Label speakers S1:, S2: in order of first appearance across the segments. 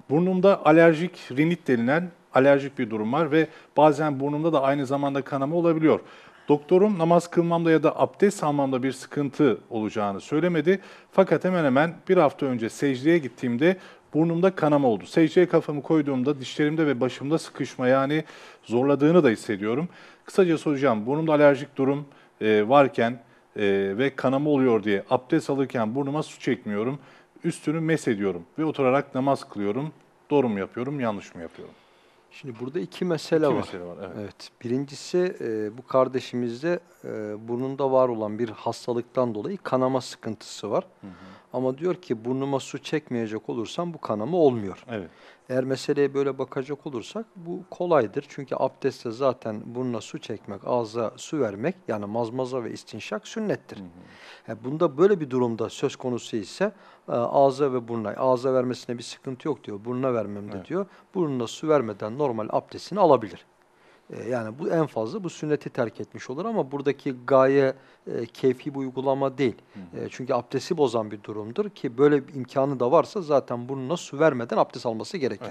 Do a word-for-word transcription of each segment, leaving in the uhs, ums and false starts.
S1: Burnumda alerjik rinit denilen alerjik bir durum var ve bazen burnumda da aynı zamanda kanama olabiliyor. Doktorum namaz kılmamda ya da abdest almamda bir sıkıntı olacağını söylemedi. Fakat hemen hemen bir hafta önce secdeye gittiğimde burnumda kanama oldu. Secdeye kafamı koyduğumda dişlerimde ve başımda sıkışma, yani zorladığını da hissediyorum. Kısaca soracağım, burnumda alerjik durum e, varken e, ve kanama oluyor diye abdest alırken burnuma su çekmiyorum. Üstünü mesediyorum ve oturarak namaz kılıyorum. Doğru mu yapıyorum, yanlış mı yapıyorum?
S2: Şimdi burada iki mesele
S1: İki
S2: var.
S1: mesele var, evet.
S2: Evet. Birincisi e, bu kardeşimizde e, burnunda var olan bir hastalıktan dolayı kanama sıkıntısı var.
S1: Hı hı.
S2: Ama diyor ki burnuma su çekmeyecek olursam bu kanama olmuyor.
S1: Evet.
S2: Eğer meseleye böyle bakacak olursak bu kolaydır. Çünkü abdestte zaten burnuna su çekmek, ağza su vermek, yani mazmaza ve istinşak sünnettir. Hı hı. Yani bunda böyle bir durumda söz konusu ise e, ağza ve burnuna, ağza vermesine bir sıkıntı yok diyor. Burnuna vermemde
S1: Evet.
S2: diyor. Burnuna su vermeden normal abdestini alabilir. E, yani bu en fazla bu sünneti terk etmiş olur ama buradaki gaye e, keyfi bir uygulama değil. E, çünkü abdesti bozan bir durumdur ki böyle bir imkanı da varsa zaten burnuna su vermeden abdest alması gerekir.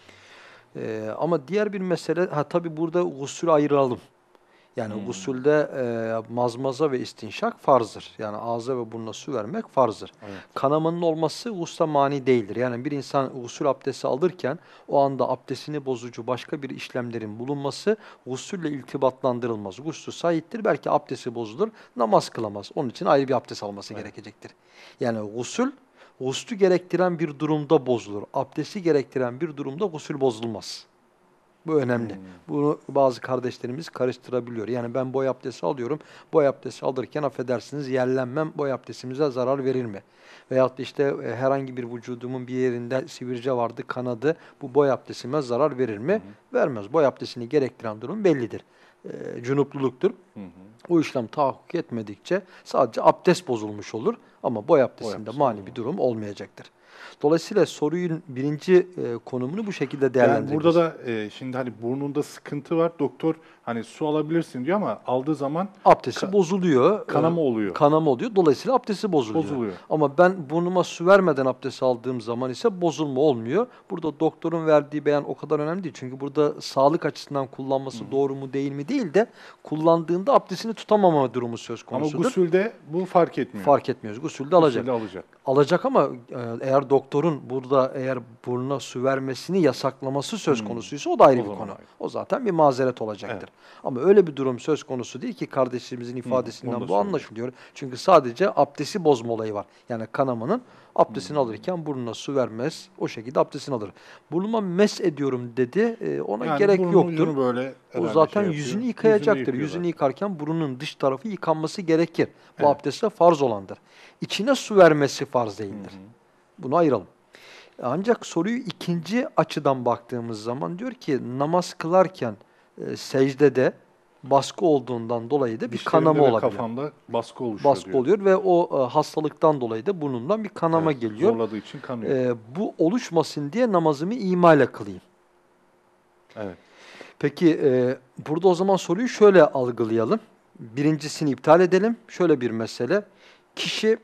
S2: Evet. E, ama diğer bir mesele, ha tabii burada gusül ayıralım. Yani hmm. gusülde e, mazmaza ve istinşak farzdır. Yani ağza ve burnuna su vermek farzdır. Evet. Kanamanın olması gusla mani değildir. Yani bir insan gusül abdesti alırken o anda abdestini bozucu başka bir işlemlerin bulunması gusülle iltibatlandırılmaz. Guslü sahiptir. Belki abdesti bozulur, namaz kılamaz. Onun için ayrı bir abdest alması evet. gerekecektir. Yani gusül, guslü gerektiren bir durumda bozulur. Abdesti gerektiren bir durumda gusül bozulmaz. Bu önemli. Hmm. Bunu bazı kardeşlerimiz karıştırabiliyor. Yani ben boy abdesti alıyorum. Boy abdesti alırken affedersiniz yerlenmem boy abdestimize zarar verir mi? Veyahut da işte e, herhangi bir vücudumun bir yerinde sivilce vardı, kanadı. Bu boy abdestime zarar verir mi? Hmm. Vermez. Boy abdestini gerektiren durum bellidir. E, cunupluluktur. Hmm. O işlem tahakkuk etmedikçe sadece abdest bozulmuş olur. Ama boy abdestinde mani bir durum olmayacaktır. Dolayısıyla sorunun birinci e, konumunu bu şekilde değerlendirebiliriz.
S1: Yani burada da e, şimdi hani burnunda sıkıntı var. Doktor hani su alabilirsin diyor ama aldığı zaman
S2: abdesti ka bozuluyor.
S1: Kanama oluyor.
S2: Kanama oluyor. Dolayısıyla abdesti bozuluyor. bozuluyor. Ama ben burnuma su vermeden abdest aldığım zaman ise bozulma olmuyor. Burada doktorun verdiği beyan o kadar önemli değil. Çünkü burada sağlık açısından kullanması Hı. doğru mu değil mi değil de kullandığında abdestini tutamama durumu söz konusudur.
S1: Ama gusülde bu fark etmiyor.
S2: Fark etmiyoruz. Gusülde alacak.
S1: Gusülde alacak.
S2: Alacak ama eğer doktorun burada eğer burnuna su vermesini yasaklaması söz konusuysa o da ayrı o bir konu. Ayrı. O zaten bir mazeret olacaktır. Evet. Ama öyle bir durum söz konusu değil ki kardeşimizin ifadesinden Hı, bu anlaşılıyor. Çünkü sadece abdesti bozma olayı var. Yani kanamanın abdestini hmm. alırken burnuna su vermez, o şekilde abdestini alır. Burnuma mes ediyorum dedi, ona yani gerek yoktur.
S1: Böyle
S2: o zaten şey yüzünü yıkayacaktır. Yüzünü, yüzünü yıkarken burnunun dış tarafı yıkanması gerekir. Bu evet. abdestle farz olandır. İçine su vermesi farz değildir. Hmm. Bunu ayıralım. Ancak soruyu ikinci açıdan baktığımız zaman diyor ki namaz kılarken e, secdede baskı olduğundan dolayı da bir
S1: Dişlerimde
S2: kanama olabilir.
S1: Kafamda baskı oluşuyor
S2: Baskı
S1: diyor.
S2: oluyor ve o e, hastalıktan dolayı da burnundan bir kanama evet, geliyor.
S1: Zorladığı için kanıyor.
S2: E, bu oluşmasın diye namazımı imale kılayım.
S1: Evet.
S2: Peki e, burada o zaman soruyu şöyle algılayalım. Birincisini iptal edelim. Şöyle bir mesele. Kişi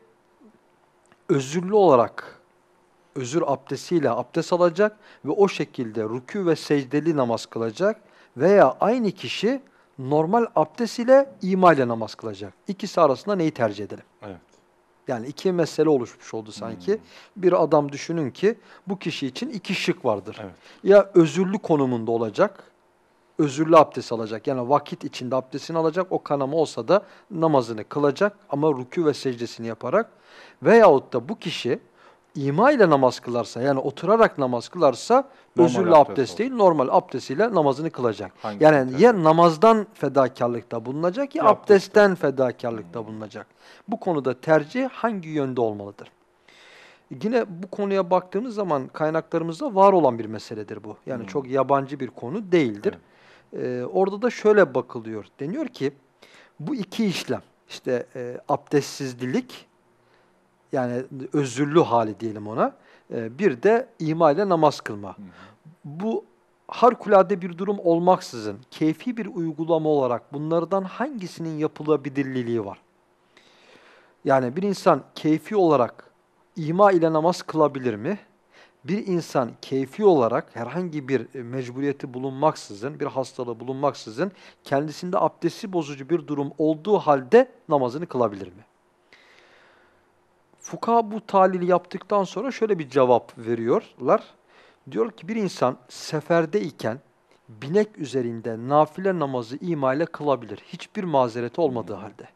S2: özürlü olarak özür abdestiyle abdest alacak ve o şekilde rükû ve secdeli namaz kılacak veya aynı kişi normal abdest ile ima ile namaz kılacak. İkisi arasında neyi tercih edelim?
S1: Evet.
S2: Yani iki mesele oluşmuş oldu sanki. Hmm. Bir adam düşünün ki bu kişi için iki şık vardır. Evet. Ya özürlü konumunda olacak, özürlü abdest alacak. Yani vakit içinde abdestini alacak, o kanama olsa da namazını kılacak ama rükû ve secdesini yaparak. Veyahut da bu kişi İma ile namaz kılarsa, yani oturarak namaz kılarsa normal özürlü abdest, abdest değil, normal abdestiyle namazını kılacak. Hangi yani ya tercih? namazdan fedakarlıkta bulunacak ya, ya abdestten abdest. fedakarlıkta hmm. bulunacak. Bu konuda tercih hangi yönde olmalıdır? Yine bu konuya baktığımız zaman kaynaklarımızda var olan bir meseledir bu. Yani hmm. çok yabancı bir konu değildir. Evet. Ee, orada da şöyle bakılıyor. Deniyor ki bu iki işlem, işte e, abdestsizlik, yani özürlü hali diyelim ona. Bir de ima ile namaz kılma. Hı hı. Bu harikulade bir durum olmaksızın keyfi bir uygulama olarak bunlardan hangisinin yapılabilirliği var? Yani bir insan keyfi olarak ima ile namaz kılabilir mi? bir insan keyfi olarak herhangi bir mecburiyeti bulunmaksızın, bir hastalığı bulunmaksızın kendisinde abdesti bozucu bir durum olduğu halde namazını kılabilir mi? Fukaha bu tahlili yaptıktan sonra şöyle bir cevap veriyorlar. Diyor ki bir insan seferdeyken binek üzerinde nafile namazı ima ile kılabilir. Hiçbir mazereti olmadığı halde.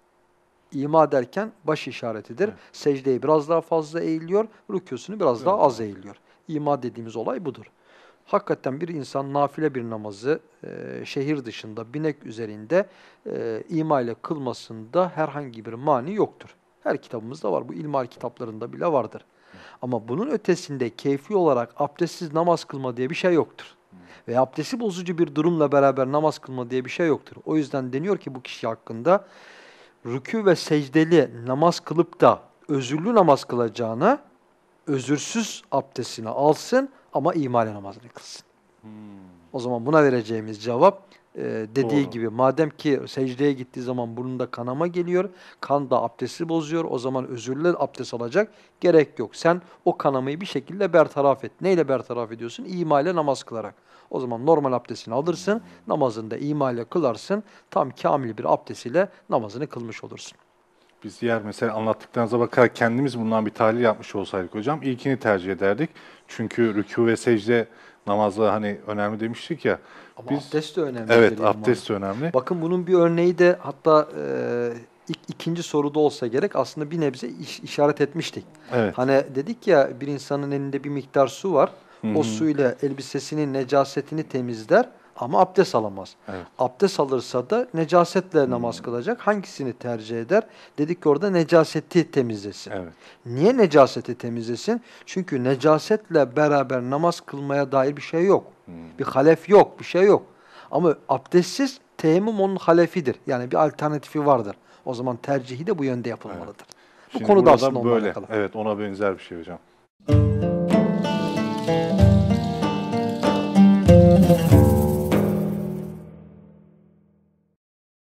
S2: İma derken baş işaretidir.
S1: Evet.
S2: Secdeye biraz daha fazla eğiliyor, rükûsunu biraz
S1: Evet.
S2: daha az eğiliyor. İma dediğimiz olay budur. Hakikaten bir insan nafile bir namazı e, şehir dışında binek üzerinde e, ima ile kılmasında herhangi bir mani yoktur. Her kitabımızda var. Bu ilmihal kitaplarında bile vardır. Ama bunun ötesinde keyfi olarak abdestsiz namaz kılma diye bir şey yoktur. Ve abdesti bozucu bir durumla beraber namaz kılma diye bir şey yoktur. O yüzden deniyor ki bu kişi hakkında rükû ve secdeli namaz kılıp da özürlü namaz kılacağına özürsüz abdestini alsın ama imale namazını kılsın.
S1: Hmm.
S2: O zaman buna vereceğimiz cevap e, dediği
S1: Doğru.
S2: gibi madem ki secdeye gittiği zaman burnunda kanama geliyor, kan da abdesti bozuyor, o zaman özürlü abdest alacak, gerek yok. Sen o kanamayı bir şekilde bertaraf et. Neyle bertaraf ediyorsun? İmale namaz kılarak. O zaman normal abdestini alırsın, namazını da imale kılarsın, tam kamil bir abdest ile namazını kılmış olursun.
S1: Biz diğer mesela anlattıklarınıza bakarak kendimiz bundan bir tahlil yapmış olsaydık hocam ilkini tercih ederdik. Çünkü rükû ve secde namazda hani önemli demiştik ya.
S2: Ama
S1: Biz,
S2: abdest de önemli.
S1: evet, abdest de önemli.
S2: Bakın bunun bir örneği de hatta e, ilk, ikinci soruda olsa gerek aslında bir nebze iş, işaret etmiştik.
S1: Evet.
S2: Hani dedik ya bir insanın elinde bir miktar su var.
S1: Hı hı.
S2: O suyla elbisesinin necasetini temizler ama abdest alamaz.
S1: Evet.
S2: Abdest alırsa da necasetle namaz kılacak. Hangisini tercih eder? Dedik ki orada necaseti temizlesin.
S1: Evet.
S2: Niye necaseti temizlesin? Çünkü necasetle beraber namaz kılmaya dair bir şey yok.
S1: Hmm.
S2: Bir halef yok, bir şey yok. Ama abdestsiz teyemmüm onun halefidir. Yani bir alternatifi vardır. O zaman tercihi de bu yönde yapılmalıdır. Bu
S1: Şimdi
S2: konuda
S1: burada
S2: aslında onunla
S1: böyle.
S2: alakalı.
S1: Evet, ona benzer bir şey hocam.